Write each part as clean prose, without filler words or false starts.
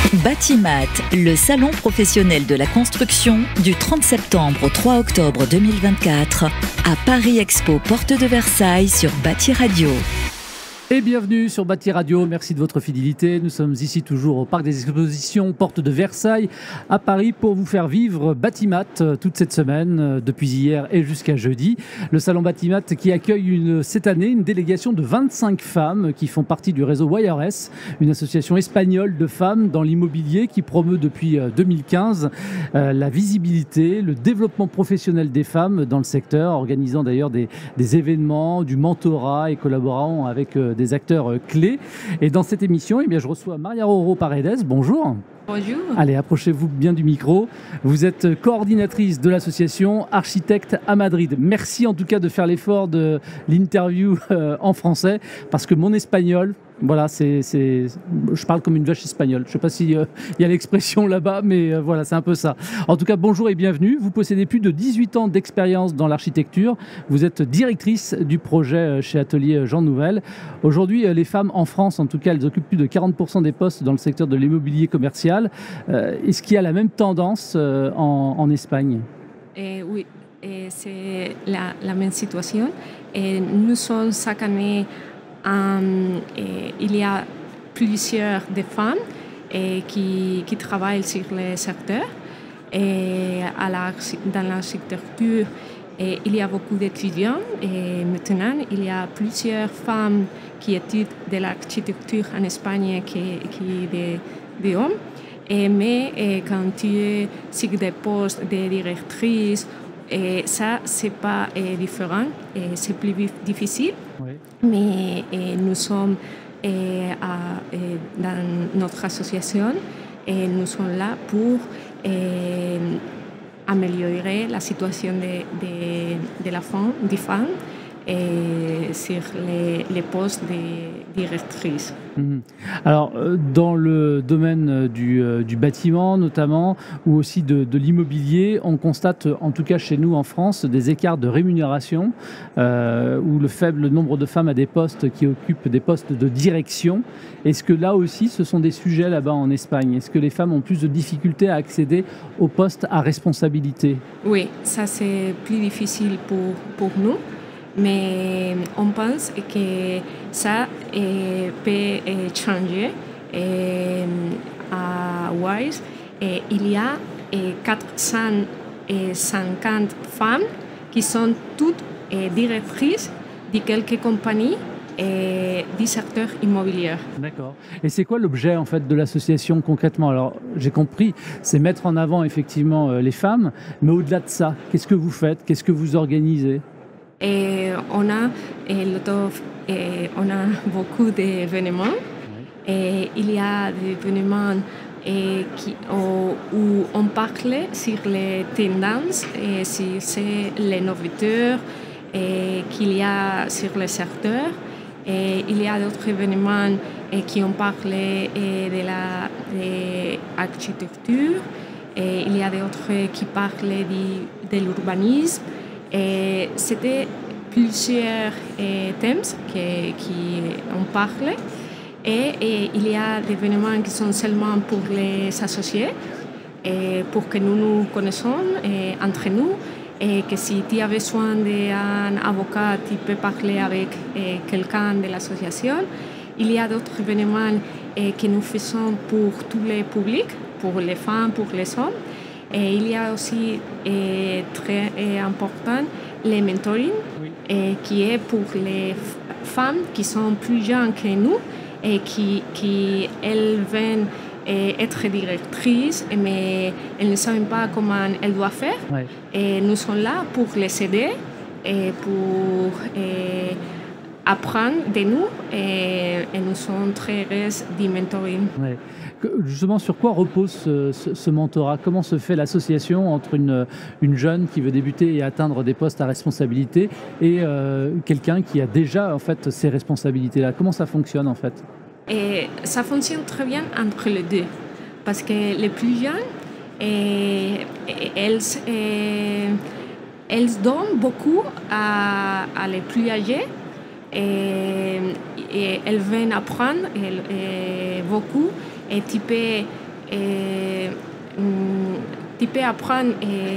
Batimat, le salon professionnel de la construction, du 30 septembre au 3 octobre 2024 à Paris Expo, porte de Versailles sur Bâti Radio. Et bienvenue sur Bâti Radio, merci de votre fidélité. Nous sommes ici toujours au Parc des Expositions, porte de Versailles, à Paris, pour vous faire vivre Batimat toute cette semaine, depuis hier et jusqu'à jeudi. Le salon Batimat qui accueille cette année une délégation de 25 femmes qui font partie du réseau YRS, une association espagnole de femmes dans l'immobilier qui promeut depuis 2015 la visibilité, le développement professionnel des femmes dans le secteur, organisant d'ailleurs des événements, du mentorat et collaborant avec des acteurs clés. Et dans cette émission, eh bien, je reçois Maria Roro Paredes. Bonjour. Bonjour. Allez, approchez-vous bien du micro. Vous êtes coordinatrice de l'association Architectes à Madrid. Merci en tout cas de faire l'effort de l'interview en français, parce que mon espagnol, voilà, je parle comme une vache espagnole. Je ne sais pas s'il y a l'expression là-bas, mais voilà, c'est un peu ça. En tout cas, bonjour et bienvenue. Vous possédez plus de 18 ans d'expérience dans l'architecture. Vous êtes directrice du projet chez Atelier Jean Nouvel. Aujourd'hui, les femmes en France, en tout cas, elles occupent plus de 40% des postes dans le secteur de l'immobilier commercial. Est-ce qu'il y a la même tendance en Espagne ? Oui, c'est la même situation. Nous sommes chaque année... il y a plusieurs de femmes qui travaillent sur le secteur. Dans l'architecture, il y a beaucoup d'étudiants. Et maintenant, il y a plusieurs femmes qui étudient de l'architecture en Espagne qui des hommes. Mais quand tu es sur des postes de directrice, ça, c'est pas différent, c'est plus difficile. Oui. Mais nous sommes dans notre association et nous sommes là pour améliorer la situation de la femme, des femmes sur les postes de directrices. Alors, dans le domaine du bâtiment notamment, ou aussi de l'immobilier, on constate, en tout cas chez nous en France, des écarts de rémunération, où le faible nombre de femmes à des postes qui occupent des postes de direction. Est-ce que là aussi, ce sont des sujets là-bas en Espagne ? Est-ce que les femmes ont plus de difficultés à accéder aux postes à responsabilité ? Oui, ça c'est plus difficile pour nous. Mais on pense que ça peut changer. À Wise, il y a 450 femmes qui sont toutes directrices de quelques compagnies du secteur immobilier. D'accord. Et c'est quoi l'objet en fait de l'association concrètement ? Alors j'ai compris, c'est mettre en avant effectivement les femmes, mais au-delà de ça, qu'est-ce que vous faites ? Qu'est-ce que vous organisez ? On a beaucoup d'événements. Il y a des événements où on parle sur les tendances, sur les nouveautés qu'il y a sur le secteur. Il y a d'autres événements qui ont parlé de l'architecture. Il y a d'autres qui parlent de l'urbanisme. C'était plusieurs thèmes qui on parlait. Et il y a des événements qui sont seulement pour les associés, pour que nous nous connaissons entre nous. Et que si tu as besoin d'un avocat, tu peux parler avec quelqu'un de l'association. Il y a d'autres événements que nous faisons pour tous les publics, pour les femmes, pour les hommes. Et il y a aussi très important le mentoring, oui, qui est pour les femmes qui sont plus jeunes que nous et qui elles veulent être directrices, mais elles ne savent pas comment elles doivent faire. Oui. Et nous sommes là pour les aider et pour apprendre de nous et nous sommes très heureuses du mentoring. Oui. Justement, sur quoi repose ce mentorat ? Comment se fait l'association entre une jeune qui veut débuter et atteindre des postes à responsabilité et quelqu'un qui a déjà en fait ces responsabilités-là ? Comment ça fonctionne en fait ? Et ça fonctionne très bien entre les deux, parce que les plus jeunes, elles donnent beaucoup à les plus âgés et elles viennent apprendre beaucoup. Et tu peux Et tu peux apprendre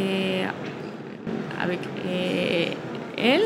avec elles.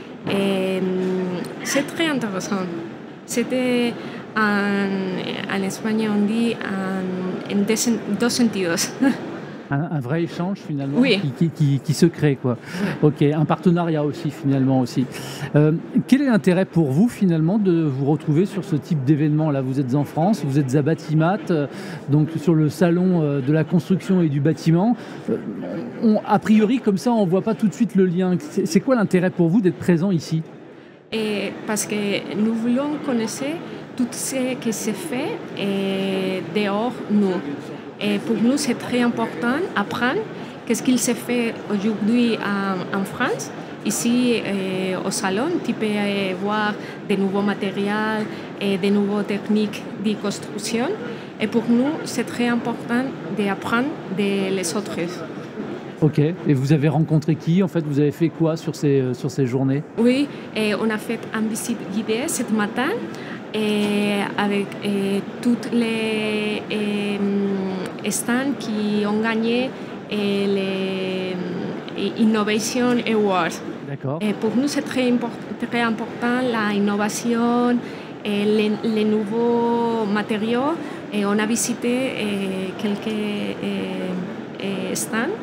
C'est très intéressant. C'était en espagnol, on dit en dos sentidos. Un vrai échange finalement Oui. qui se crée, quoi. Ouais. Ok, un partenariat aussi finalement aussi. Quel est l'intérêt pour vous finalement de vous retrouver sur ce type d'événement là? Vous êtes en France, vous êtes à Batimat, donc sur le salon de la construction et du bâtiment. A priori comme ça on voit pas tout de suite le lien. C'est quoi l'intérêt pour vous d'être présent ici? Et parce que nous voulons connaître tout ce qui se fait dehors nous. Et pour nous, c'est très important d'apprendre qu'est-ce qu'il se fait aujourd'hui en France. Ici, au salon, tu peux voir de nouveaux matériaux et de nouvelles techniques de construction. Et pour nous, c'est très important d'apprendre des autres. Ok, et vous avez rencontré qui en fait? Vous avez fait quoi sur ces journées? Oui, et on a fait une visite guidée ce matin et avec toutes les stands qui ont gagné les Innovation Awards. D'accord. Et pour nous, c'est très important l'innovation et les nouveaux matériaux. Et on a visité quelques stands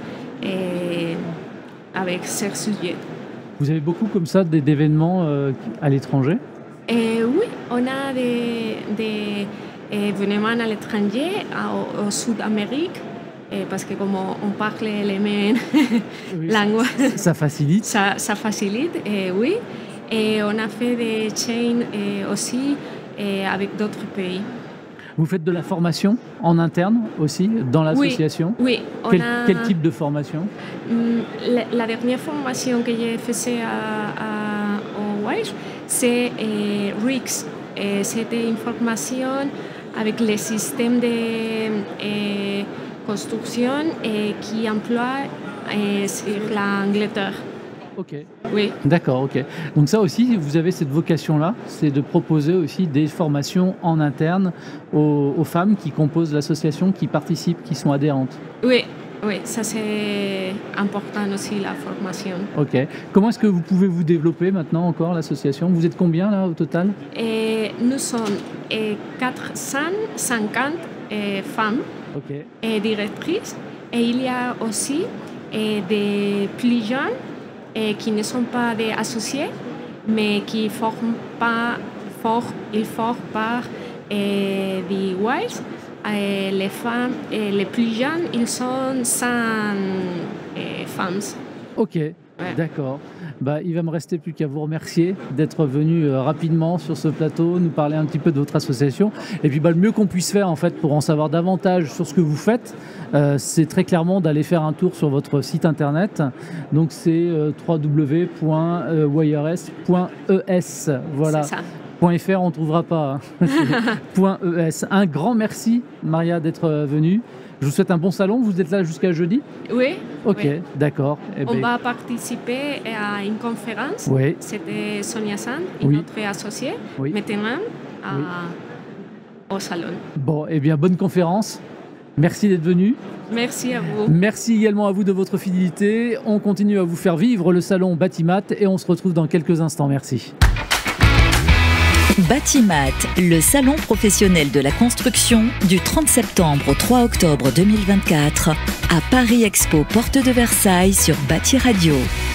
avec ce sujet. Vous avez beaucoup comme ça d'événements à l'étranger? Oui, on a des événements à l'étranger, au Sud-Amérique, parce que comme on parle les mêmes langues, ça facilite. Ça facilite, oui. Et on a fait des chaînes aussi avec d'autres pays. Vous faites de la formation en interne aussi dans l'association? Oui. Quel type de formation? La dernière formation que j'ai faite au WISE, c'est RICS. C'était une formation avec les systèmes de construction qui emploient sur l'Angleterre. Ok. Oui. D'accord, ok. Donc ça aussi, vous avez cette vocation-là, c'est de proposer aussi des formations en interne aux femmes qui composent l'association, qui participent, qui sont adhérentes. Oui, ça c'est important aussi, la formation. Ok. Comment est-ce que vous pouvez vous développer maintenant encore, l'association? Vous êtes combien là au total? Nous sommes 450 femmes directrices, et il y a aussi des plus jeunes qui ne sont pas des associés, mais qui forment part du WISE. Les femmes, les plus jeunes, ils sont 100 femmes. Ok, ouais. D'accord. Il va me rester plus qu'à vous remercier d'être venu rapidement sur ce plateau, nous parler un petit peu de votre association. Et puis le mieux qu'on puisse faire en fait pour en savoir davantage sur ce que vous faites, c'est très clairement d'aller faire un tour sur votre site internet. Donc c'est www.wires.es. Voilà. C'est ça. .fr, on ne trouvera pas. Hein. .es. Un grand merci, Maria, d'être venue. Je vous souhaite un bon salon. Vous êtes là jusqu'à jeudi? Oui. Ok, oui. D'accord. On va participer à une conférence. Oui. C'était Sonia Sand, notre associée, maintenant au salon. Bon, bonne conférence. Merci d'être venu. Merci à vous. Merci également à vous de votre fidélité. On continue à vous faire vivre le salon Batimat et on se retrouve dans quelques instants. Merci. Batimat, le salon professionnel de la construction du 30 septembre au 3 octobre 2024 à Paris Expo, porte de Versailles sur Bâti Radio.